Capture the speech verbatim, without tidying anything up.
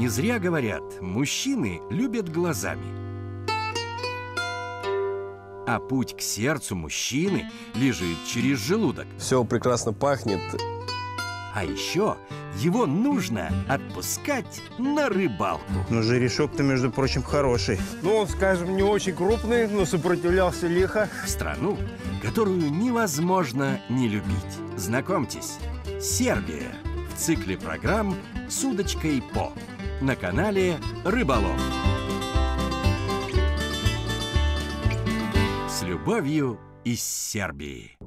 Не зря говорят, мужчины любят глазами. А путь к сердцу мужчины лежит через желудок. Все прекрасно пахнет. А еще его нужно отпускать на рыбалку. Ну, жерешок-то, между прочим, хороший. Ну, он, скажем, не очень крупный, но сопротивлялся лихо. В страну, которую невозможно не любить. Знакомьтесь, Сербия в цикле программ «С удочкой по» на канале «Рыболов». С любовью из Сербии.